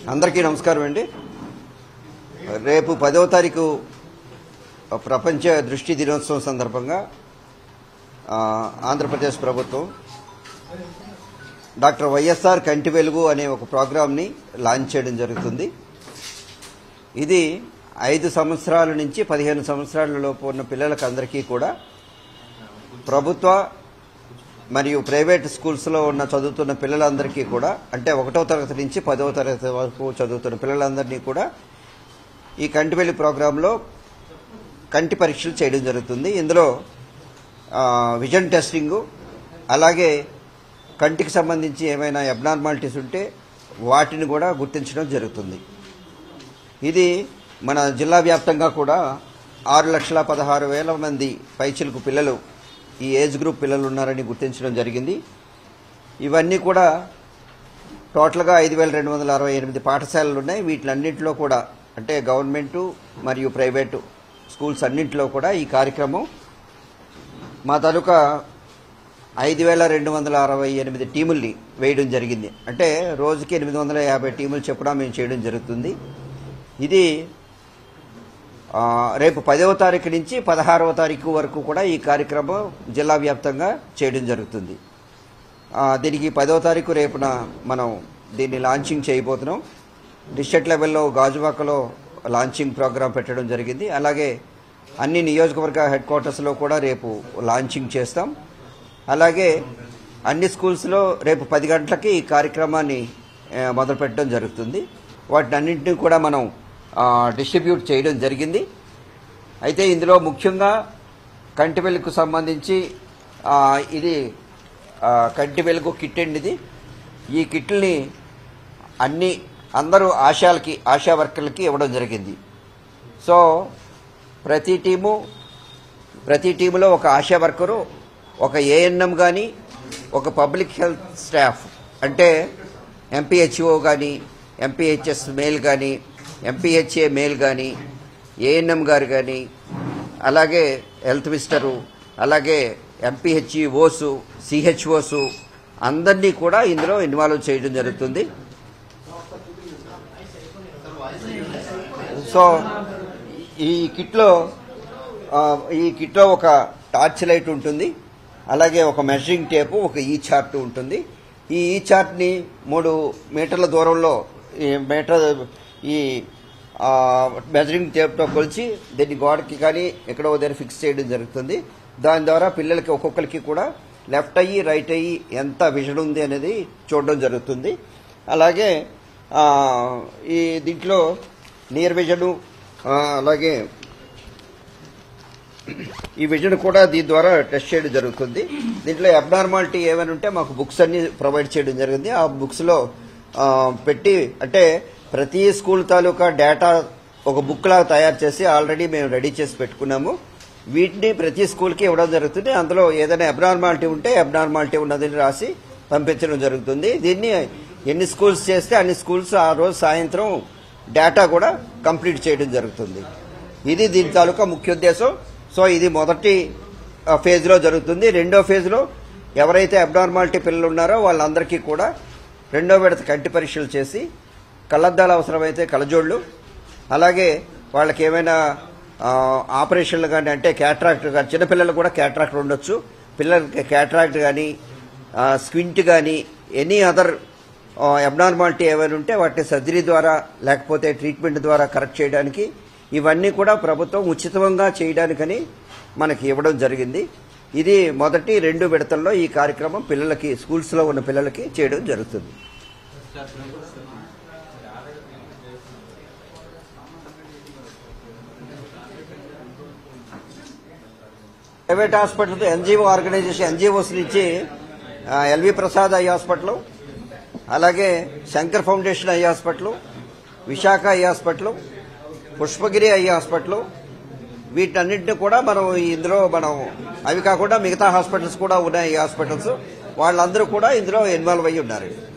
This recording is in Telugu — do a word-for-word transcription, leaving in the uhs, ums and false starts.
అందరికీ నమస్కారం అండి. రేపు పదవ తారీఖు ప్రపంచ దృష్టి దినోత్సవం సందర్భంగా ఆంధ్రప్రదేశ్ ప్రభుత్వం డాక్టర్ వైఎస్ఆర్ కంటి వెలుగు అనే ఒక ప్రోగ్రాంని లాంచ్ చేయడం జరుగుతుంది. ఇది ఐదు సంవత్సరాల నుంచి పదిహేను సంవత్సరాల లోపు ఉన్న పిల్లలకు అందరికీ కూడా ప్రభుత్వ మరియు ప్రైవేట్ స్కూల్స్లో ఉన్న చదువుతున్న పిల్లలందరికీ కూడా, అంటే ఒకటో తరగతి నుంచి పదవ తరగతి వరకు చదువుతున్న పిల్లలందరినీ కూడా ఈ కంటి వెలుగు ప్రోగ్రాంలో కంటి పరీక్షలు చేయడం జరుగుతుంది. ఇందులో విజన్ టెస్టింగు, అలాగే కంటికి సంబంధించి ఏమైనా అబ్నార్మాలిటీస్ ఉంటే వాటిని కూడా గుర్తించడం జరుగుతుంది. ఇది మన జిల్లా వ్యాప్తంగా కూడా ఆరు లక్షల పదహారు వేల మంది పైచిలకు పిల్లలు, ఈ ఏజ్ గ్రూప్ పిల్లలు ఉన్నారని గుర్తించడం జరిగింది. ఇవన్నీ కూడా టోటల్గా ఐదు వేల రెండు వందల అరవై ఎనిమిది పాఠశాలలు ఉన్నాయి. వీటిలన్నింటిలో కూడా, అంటే గవర్నమెంటు మరియు ప్రైవేటు స్కూల్స్ అన్నింటిలో కూడా ఈ కార్యక్రమం మా తాలూకా ఐదు వేల రెండు వందల అరవై ఎనిమిది టీముల్ని వేయడం జరిగింది. అంటే రోజుకి ఎనిమిది వందల యాభై టీములు చొప్పున మేము చేయడం జరుగుతుంది. ఇది రేపు పదవ తారీఖు నుంచి పదహారవ తారీఖు వరకు కూడా ఈ కార్యక్రమం జిల్లా వ్యాప్తంగా చేయడం జరుగుతుంది. దీనికి పదవ తారీఖు రేపున మనం దీన్ని లాంచింగ్ చేయబోతున్నాం. డిస్ట్రిక్ట్ లెవెల్లో గాజువాకలో లాంచింగ్ ప్రోగ్రాం పెట్టడం జరిగింది. అలాగే అన్ని నియోజకవర్గ హెడ్ క్వార్టర్స్లో కూడా రేపు లాంచింగ్ చేస్తాం. అలాగే అన్ని స్కూల్స్లో రేపు పది గంటలకి ఈ కార్యక్రమాన్ని మొదలుపెట్టడం జరుగుతుంది. వాటిని అన్నింటినీ కూడా మనం డిస్ట్రిబ్యూట్ చేయడం జరిగింది. అయితే ఇందులో ముఖ్యంగా కంటి వెలుగుకు సంబంధించి ఇది కంటి వెలుగు కిట్ అండి. ఇది ఈ కిట్ని అన్ని అందరూ ఆశాలకి ఆశా వర్కర్లకి ఇవ్వడం జరిగింది. సో ప్రతి టీము ప్రతి టీములో ఒక ఆశా వర్కరు, ఒక ఏఎన్ఎం కానీ, ఒక పబ్లిక్ హెల్త్ స్టాఫ్, అంటే ఎంపీహెచ్ఓ కానీ, ఎంపీహెచ్ఎస్ మేల్ కానీ, ఎంపీహెచ్ఏ మేల్ కానీ, ఏఎన్ఎం గారు కానీ, అలాగే హెల్త్ మినిస్టరు, అలాగే ఎంపీహెచ్ఈఓసు, సిహెచ్ఓసు అందరినీ కూడా ఇందులో ఇన్వాల్వ్ చేయడం జరుగుతుంది. సో ఈ కిట్లో ఈ కిట్లో ఒక టార్చ్ లైట్ ఉంటుంది, అలాగే ఒక మెజరింగ్ టేపు, ఒక ఈ చార్ట్ ఉంటుంది. ఈ ఈ చార్ట్ని మూడు మీటర్ల దూరంలో ఈ మీటర్ ఈ మెజరింగ్ టేప్తో కొలిచి దీన్ని గోడకి కానీ ఎక్కడో దగ్గర ఫిక్స్ చేయడం జరుగుతుంది. దాని ద్వారా పిల్లలకి ఒక్కొక్కరికి కూడా లెఫ్ట్ అయ్యి రైట్ అయ్యి ఎంత విజన్ ఉంది అనేది చూడడం జరుగుతుంది. అలాగే ఈ దీంట్లో నియర్ విజను, అలాగే ఈ విజన్ కూడా దీని ద్వారా టెస్ట్ చేయడం జరుగుతుంది. దీంట్లో అబ్నార్మాలిటీ ఏమైనా ఉంటే మాకు బుక్స్ అన్ని ప్రొవైడ్ చేయడం జరిగింది. ఆ బుక్స్లో పెట్టి, అంటే ప్రతి స్కూల్ తాలూకా డేటా ఒక బుక్ లాగా తయారు చేసి ఆల్రెడీ మేము రెడీ చేసి పెట్టుకున్నాము. వీటిని ప్రతి స్కూల్కి ఇవ్వడం జరుగుతుంది. అందులో ఏదైనా అబ్నార్మాలిటీ ఉంటే అబ్నార్మాలిటీ ఉన్నదని రాసి పంపించడం జరుగుతుంది. దీన్ని ఎన్ని స్కూల్స్ చేస్తే అన్ని స్కూల్స్ ఆ రోజు సాయంత్రం డేటా కూడా కంప్లీట్ చేయడం జరుగుతుంది. ఇది దీని తాలూకా ముఖ్య ఉద్దేశం. సో ఇది మొదటి ఫేజ్లో జరుగుతుంది. రెండో ఫేజ్లో ఎవరైతే అబ్నార్మాలిటీ పిల్లలు ఉన్నారో వాళ్ళందరికీ కూడా రెండో విడత కంటి పరీక్షలు చేసి, కళ్ళద్దాలు అవసరమైతే కళ్ళజోళ్ళు, అలాగే వాళ్ళకి ఏమైనా ఆపరేషన్లు కానీ, అంటే క్యాట్రాక్ట్ కానీ, చిన్నపిల్లలు కూడా క్యాట్రాక్ట్ ఉండొచ్చు, పిల్లలకి క్యాట్రాక్ట్ కానీ, స్క్వింట్ కానీ, ఎనీ అదర్ అబ్నార్మాలిటీ ఏమైనా ఉంటే వాటిని సర్జరీ ద్వారా లేకపోతే ట్రీట్మెంట్ ద్వారా కరెక్ట్ చేయడానికి ఇవన్నీ కూడా ప్రభుత్వం ఉచితంగా చేయడానికని మనకి ఇవ్వడం జరిగింది. ఇది మొదటి రెండు విడతల్లో ఈ కార్యక్రమం పిల్లలకి, స్కూల్స్లో ఉన్న పిల్లలకి చేయడం జరుగుతుంది. Private hospital NGO organisation NGOs నుంచి ఎల్వి ప్రసాద్ ఐ హాస్పిటల్, అలాగే Shankar foundation eye hospital, Visakha eye hospital, Pushpagiri eye hospital, వీటన్నింటినీ కూడా మనం ఇందులో మనం అవి కాకుండా మిగతా హాస్పిటల్స్ కూడా ఉన్నాయి. ఈ హాస్పిటల్స్ వాళ్ళందరూ కూడా ఇందులో ఇన్వాల్వ్ అయ్యి ఉన్నారు.